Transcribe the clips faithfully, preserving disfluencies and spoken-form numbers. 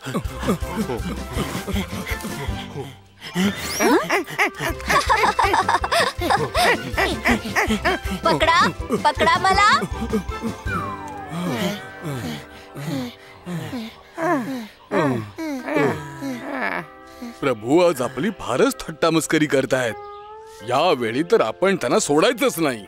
पकडा पकडा मला. प्रभू आज आपली फारच थट्टा मस्करी करतायत. यावेळी तर आपण त्यांना सोडायचंच नाही.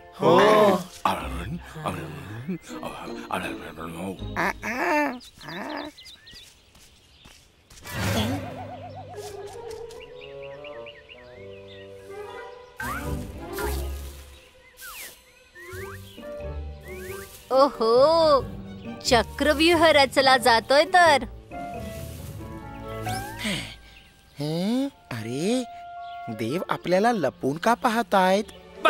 ओहो, चक्रव्यूह रचला जातोय तर. अरे, देव आपल्याला लपून का पाहतायत?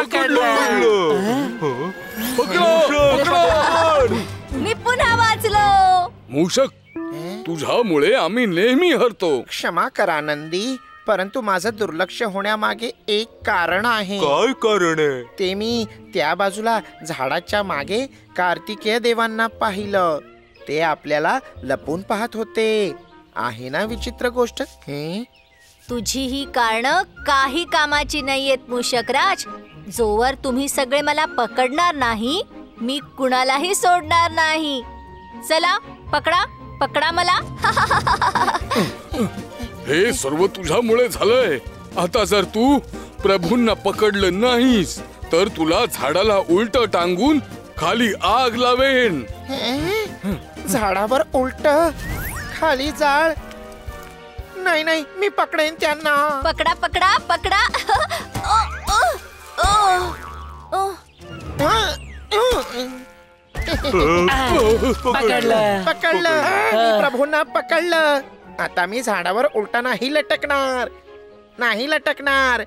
मी पुन्हा वाचलो. मूषक, तुझ्यामुळे आम्ही नेहमी हरतो. क्षमा करा नंदी, परंतु माझं दुर्लक्ष होण्यामागे एक कारण आहे. काय कारण आहे? ते मी त्या बाजूला झाडाच्या मागे कार्तिकेय देवांना पाहिलं. ते आपल्याला लपून पाहत होते. आहे ना विचित्र गोष्ट? हे तुझी ही कारण काही कामाची नाहीयेत मूषकराज. जोवर तुम्ही सगळे मला पकडणार नाही, मी कुणालाही सोडणार नाही. चला, पकडा पकडा मला. हे सर्व तुझ्यामुळे झालंय. आता जर तू प्रभूंना पकडलं नाहीस तर तुला झाडाला उलट टांगून खाली आग लावेन. झाडावर उलट, खाली जाळ. नाही नाही, मी पकडेन त्यांना. पकडा पकडा पकडा. पकडलं पकडलं मी प्रभूंना पकडलं. आता मी झाडावर उलटा नाही लटकणार, नाही लटकणार.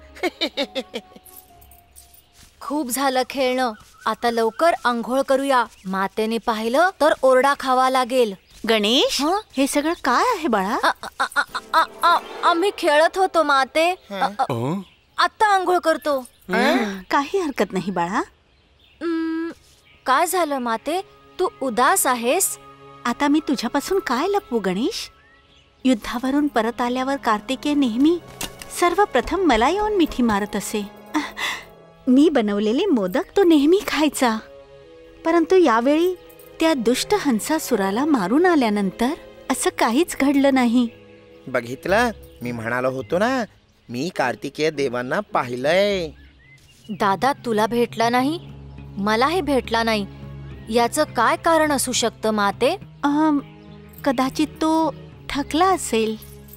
खूप झालं खेळणं. आता लवकर आंघोळ करूया. मातेने पाहिलं तर ओरडा खावा लागेल. गणेश, हे सगळं काय आहे बाळा? आम्ही खेळत होतो माते. आता आंघोळ करतो. काही हरकत नाही बाळा. काय झालं माते, तू उदास आहेस? आता मी तुझ्यापासून काय लपवू गणेश? युद्धावरून परत आल्यावर कार्तिकेय नेहमी सर्वप्रथम मला येऊन मिठी मारत असे. मी बनवलेले मोदक तो नेहमी खायचा. परंतु यावेळी त्या दुष्ट हंसासुराला मारून आल्यानंतर असं काहीच घडलं नाही. बघितलं, मी म्हणालो होतो ना, मी कार्तिकेय देवांना पाहिलंय. दादा तुला भेटला नाही, मलाही भेटला नाही. याचं काय कारण असू शकतं माते? कदाचित तो थकला असेल.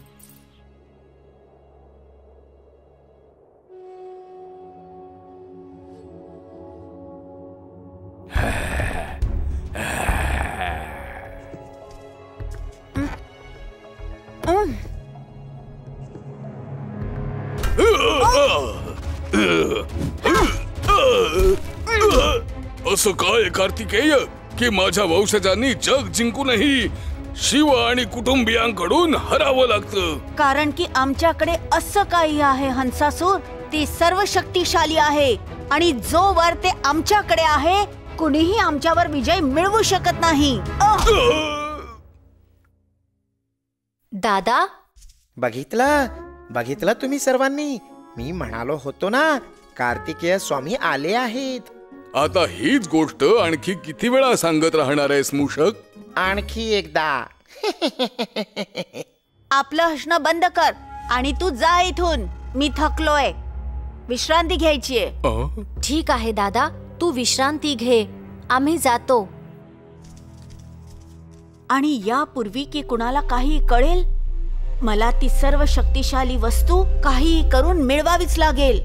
असं काय कार्तिकेय की माझ्या वंशजांनी जग जिंकूनही शिव आणि कुटुंबियांकडून हरावं लागतं? कारण की आमच्याकडे असं काही आहे हंसासूर, ती सर्व शक्तिशाली आहे आणि जोवर ते आमच्याकडे आहे कुणीही आमच्यावर विजय मिळवू शकत नाही. दादा, बघितलं बघितलं तुम्ही सर्वांनी, मी म्हणालो होतो ना, कार्तिकेय स्वामी आले आहेत. आता हीच गोष्ट आणखी किती वेळा सांगत राहणार आहेस मूषक? आणखी एकदा. आपलं हसणं बंद कर आणि तू जा इथून. मी थकलोय, विश्रांती घ्यायचीये. ठीक आहे दादा, तू विश्रांती घे. आम्ही जातो. आणि यापूर्वी की कुणाला काही कळेल, मला ती सर्व शक्तिशाली वस्तू काही करून मिळवावीच लागेल.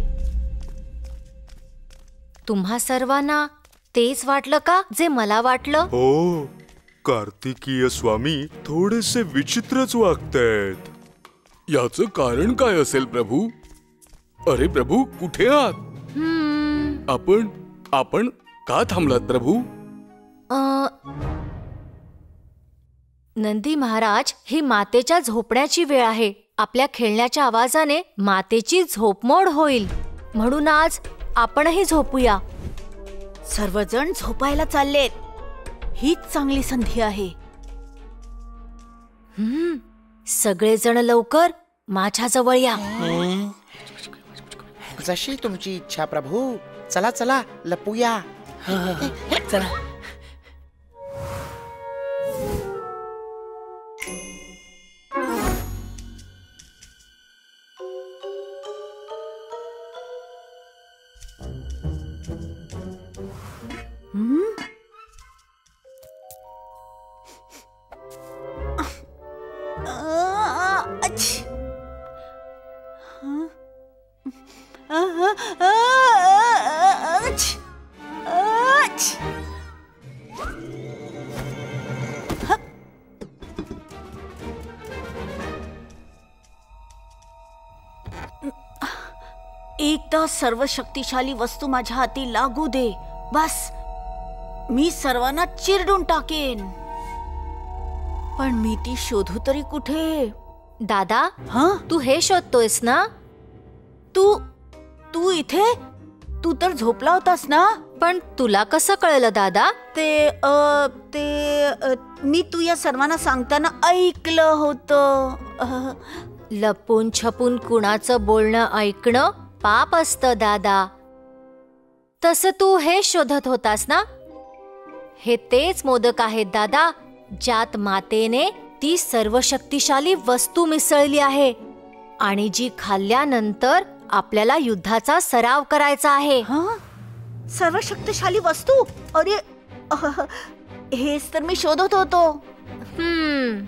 तुम्हा सर्वांना तेच वाटलं का जे मला वाटलं? हो, कार्तिकीय स्वामी थोडेसे विचित्रच वागतायत. याचं कारण काय असेल प्रभू? अरे प्रभू, कुठे आहात? आपण आपण का थांबलात प्रभू? नंदी महाराज, ही मातेच्या झोपण्याची वेळ आहे. आपल्या खेळण्याच्या आवाजाने मातेची झोपमोड होईल, म्हणून आज आपणही झोपूया. सर्वजण झोपायला चाललेत. हीच चांगली संधी आहे. हम्म सगळेजण लवकर माझ्या जवळ या. जशी तुमची इच्छा प्रभू. चला चला लपूया. चला. एकदा सर्व शक्तिशाली वस्तू माझ्या हाती लागू दे. बस मी सर्वांना चिरडून टाकेन. पण मी ती शोधू तरी कुठे? दादा, हं? तू हे शोधतोयस ना? तू तू इथे? तू तर झोपला होतास ना? पण तुला कसं कळलं दादा? ते अ, ते अ, मी तू या सर्वांना सांगताना ऐकलं होतं. अ, लपून छपून कुणाचं बोलणं ऐकणं पाप असतं दादा. तसं तू हे शोधत होतास ना? हे तेच मोदक आहेत दादा, ज्यात मातेने ती सर्व शक्तिशाली वस्तू मिसळली आहे आणि जी खाल्ल्यानंतर आपल्याला युद्धाचा सराव करायचा आहे. हं? सर्व शक्तिशाली वस्तू? अरे अह, हेच तर मी शोधत होतो. हम्म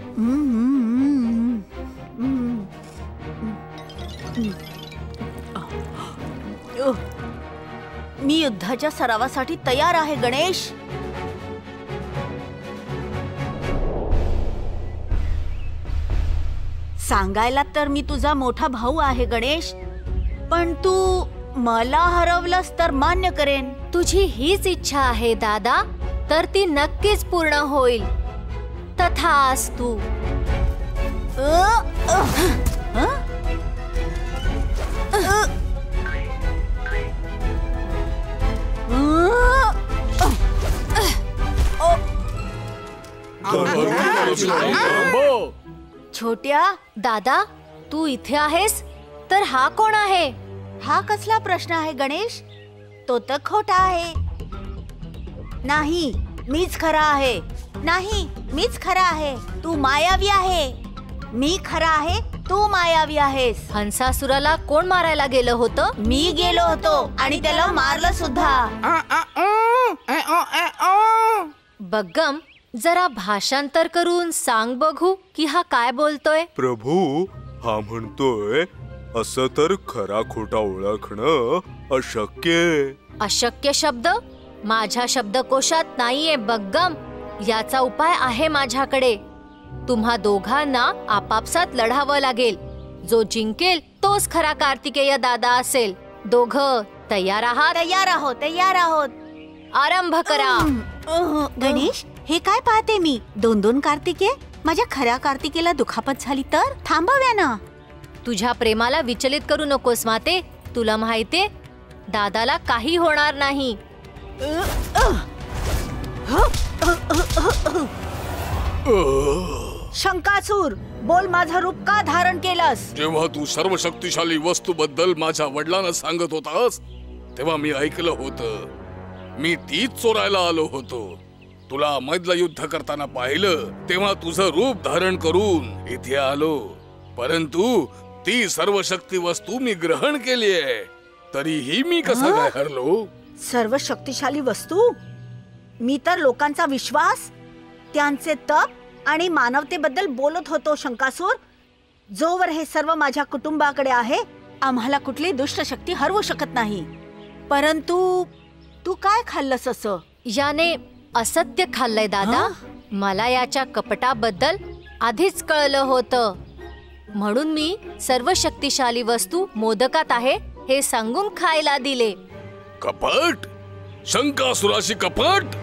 मी युद्धाच्या सरावासाठी तयार आहे गणेश. सांगायला तर मी तुझा मोठा भाऊ आहे गणेश, पण तू मला हरवलंस तर मान्य करेन. तुझी हीच इच्छा आहे दादा, तर ती नक्कीच पूर्ण होईल. तथास्तु. अ, अ, हं? अ, छोट्या दादा, तू इथे आहेस तर हा कोण आहे? हा कसला प्रश्न आहे गणेश? तो तर खोटा आहे. नाही, मीच खरा आहे. नाही, मीच खरा आहे. तू मायावी आहे. मी खरा आहे, तू मायावी आहेस. हंसासुराला कोण मारायला गेलं होतं? मी गेलो होतो आणि त्याला मारलं सुद्धा. बग्गम, जरा भाषांतर करून सांग बघू की हा काय बोलतोय. प्रभू, हा म्हणतोय असं तर खरा खोटा ओळखणं अशक्य आहे. अशक्य शब्द माझ्या शब्दकोशात नाहीये बग्गम. याचा उपाय आहे माझ्याकडे. तुम्हा दोघांना आपापसात लढावं लागेल. जो जिंकेल तोच खरा कार्तिकेय दादा असेल. दोघं तयार आहात? तयार आहोत, तयार आहोत. आरंभ करा. गणेश, हे काय पाहते मी? दोन दोन कार्तिके? माझ्या खऱ्या कार्तिकेला दुखापत झाली तर थांबव्या ना. तुझ्या प्रेमाला विचलित करू नकोस माते. तुला माहितीये, दादाला काही होणार नाही. शंकासूर, बोल, माझं रूप का धारण केलंस? जेव्हा तू सर्व शक्तिशाली वस्तू बद्दल माझ्या वडिलांना सांगत होतास तेव्हा मी ऐकलं होतं. मी तीच चोरायला आलो होतो. तुला मैदला युद्ध करताना पाहिलं तेव्हा तुझं रूप धारण करून इथे आलो. परंतु ती सर्व शक्ती वस्तू मी ग्रहण केली आहे. तरीही मी कसा काय हरलो? सर्व शक्तिशाली वस्तू? मी तर लोकांचा विश्वास, त्यांचे तप आणि मानवतेबद्दल बोलत होतो शंकासूर. जोवर हे सर्व माझ्या कुटुंबाकडे आहे, आम्हाला कुठली दुष्ट शक्ती हरवू शकत नाही. परंतु तू काय खाल्लंस असं? याने असत्य खाल्लंय दादा. मला याच्या कपटाबद्दल आधीच कळलं होतं. म्हणून मी सर्व शक्तिशाली वस्तू मोदकात आहे हे सांगून खायला दिले. कपट? शंकासुराशी कपट?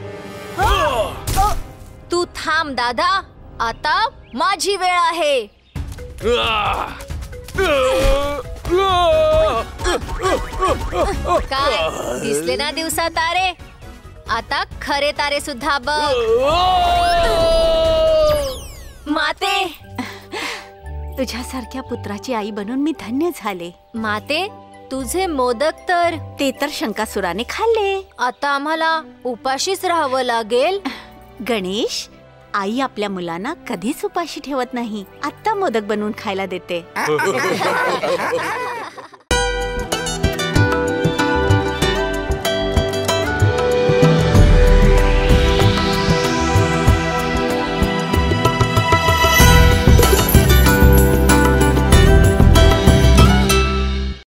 तू थांब दादा, आता माझी वेळ आहे. काय दिसले ना दिवसा तारे? आता खरे तारे सुद्धा बघ. माते, तुझ्यासारख्या पुत्राची आई बनून मी धन्य झाले. माते, तुझे मोदक तर ते तर शंकासुराने खाल्ले. आता आम्हाला उपाशीच राहावं लागेल. गणेश, आई आपल्या मुलांना कधीच उपाशी ठेवत नाही. आत्ता मोदक बनवून खायला देते.